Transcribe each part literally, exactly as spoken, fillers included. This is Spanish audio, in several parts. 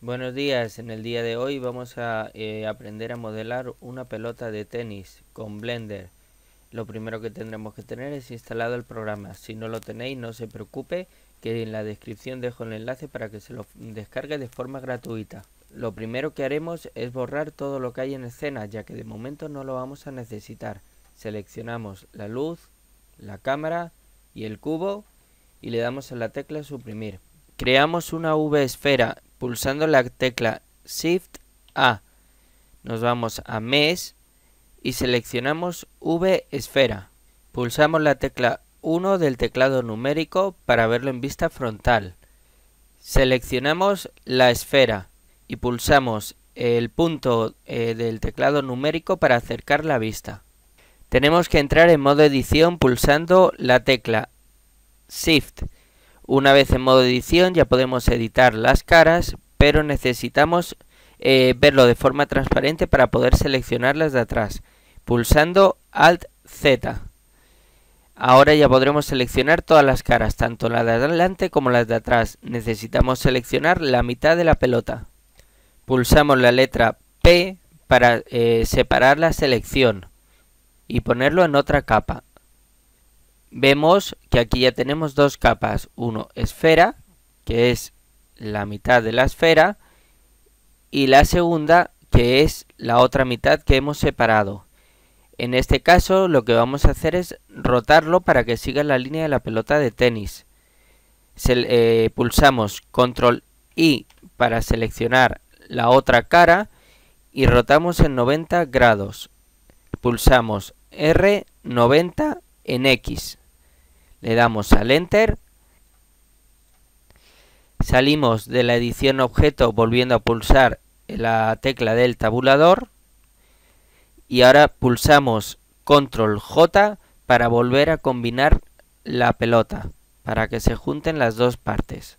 Buenos días, en el día de hoy vamos a eh, aprender a modelar una pelota de tenis con Blender. Lo primero que tendremos que tener es instalado el programa. Si no lo tenéis, no se preocupe, que en la descripción dejo el enlace para que se lo descargue de forma gratuita. Lo primero que haremos es borrar todo lo que hay en escena, ya que de momento no lo vamos a necesitar. Seleccionamos la luz, la cámara y el cubo y le damos a la tecla suprimir. Creamos una V esfera pulsando la tecla Shift A. Nos vamos a Mesh y seleccionamos V esfera. Pulsamos la tecla uno del teclado numérico para verlo en vista frontal. Seleccionamos la esfera y pulsamos el punto eh, del teclado numérico para acercar la vista. Tenemos que entrar en modo edición pulsando la tecla Shift. Una vez en modo edición ya podemos editar las caras, pero necesitamos eh, verlo de forma transparente para poder seleccionarlas de atrás, pulsando Alt Z. Ahora ya podremos seleccionar todas las caras, tanto las de adelante como las de atrás. Necesitamos seleccionar la mitad de la pelota. Pulsamos la letra P para eh, separar la selección y ponerlo en otra capa. Vemos que aquí ya tenemos dos capas, uno esfera, que es la mitad de la esfera, y la segunda, que es la otra mitad que hemos separado. En este caso lo que vamos a hacer es rotarlo para que siga la línea de la pelota de tenis. Se, eh, pulsamos control I para seleccionar la otra cara y rotamos en noventa grados. Pulsamos R noventa en X. Le damos al Enter. Salimos de la edición objeto volviendo a pulsar la tecla del tabulador. Y ahora pulsamos control J para volver a combinar la pelota, para que se junten las dos partes.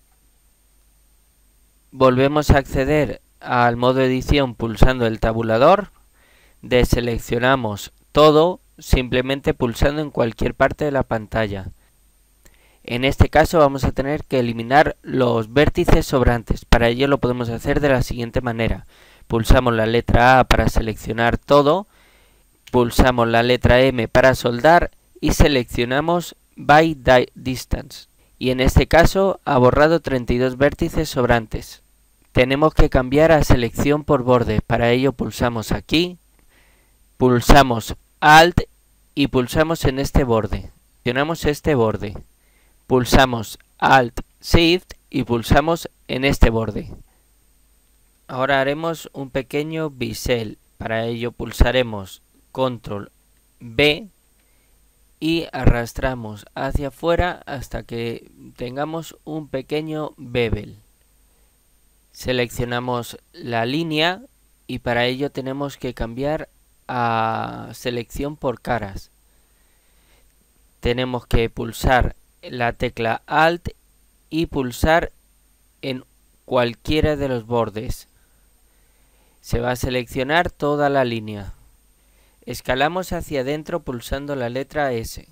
Volvemos a acceder al modo edición pulsando el tabulador. Deseleccionamos todo simplemente pulsando en cualquier parte de la pantalla. En este caso vamos a tener que eliminar los vértices sobrantes. Para ello lo podemos hacer de la siguiente manera. Pulsamos la letra A para seleccionar todo. Pulsamos la letra M para soldar y seleccionamos By Distance. Y en este caso ha borrado treinta y dos vértices sobrantes. Tenemos que cambiar a selección por borde. Para ello pulsamos aquí. Pulsamos Alt y pulsamos en este borde. Seleccionamos este borde. Pulsamos Alt Shift y pulsamos en este borde. Ahora haremos un pequeño bisel. Para ello pulsaremos control B y arrastramos hacia afuera hasta que tengamos un pequeño bevel. Seleccionamos la línea y para ello tenemos que cambiar a selección por caras. Tenemos que pulsar la tecla Alt y pulsar en cualquiera de los bordes. Se va a seleccionar toda la línea. Escalamos hacia adentro pulsando la letra S.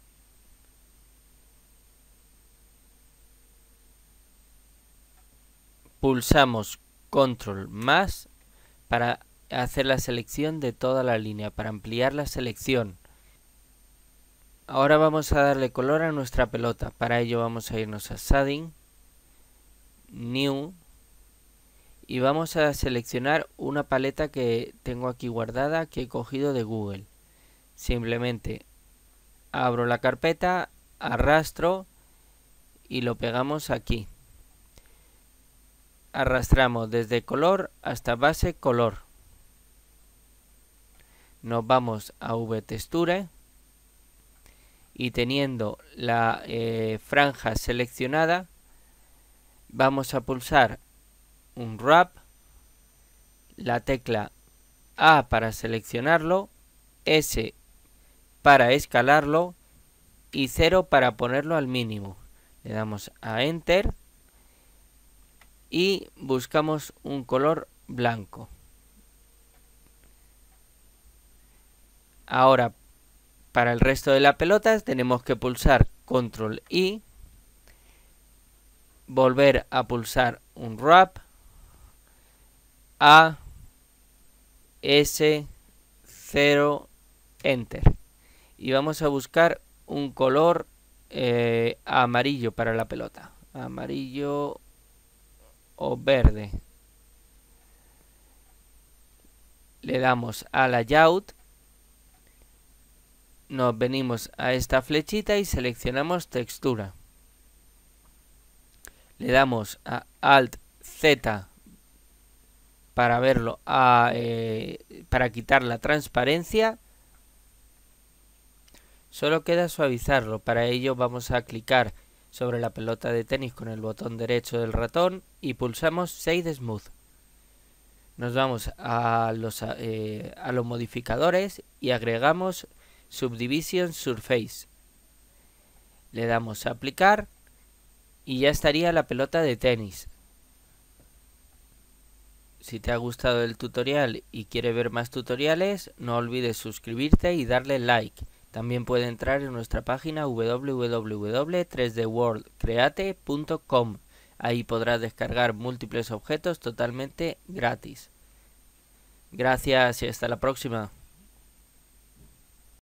Pulsamos control más para hacer la selección de toda la línea, para ampliar la selección. Ahora vamos a darle color a nuestra pelota. Para ello vamos a irnos a Shading, New, y vamos a seleccionar una paleta que tengo aquí guardada, que he cogido de Google. Simplemente abro la carpeta, arrastro y lo pegamos aquí. Arrastramos desde color hasta base color. Nos vamos a V-Texture. Y teniendo la eh, franja seleccionada, vamos a pulsar un Wrap, la tecla A para seleccionarlo, S para escalarlo y cero para ponerlo al mínimo. Le damos a Enter y buscamos un color blanco. Ahora, para el resto de la pelota tenemos que pulsar control I, volver a pulsar un Wrap, A S cero Enter. Y vamos a buscar un color eh, amarillo para la pelota. Amarillo o verde. Le damos a layout. Nos venimos a esta flechita y seleccionamos textura. Le damos a Alt Z para verlo, a, eh, para quitar la transparencia. Solo queda suavizarlo. Para ello vamos a clicar sobre la pelota de tenis con el botón derecho del ratón y pulsamos Shade Smooth. Nos vamos a los, eh, a los modificadores y agregamos Subdivision Surface. Le damos a aplicar y ya estaría la pelota de tenis. Si te ha gustado el tutorial y quieres ver más tutoriales, no olvides suscribirte y darle like. También puedes entrar en nuestra página w w w punto tres d world create punto com. Ahí podrás descargar múltiples objetos totalmente gratis. Gracias y hasta la próxima.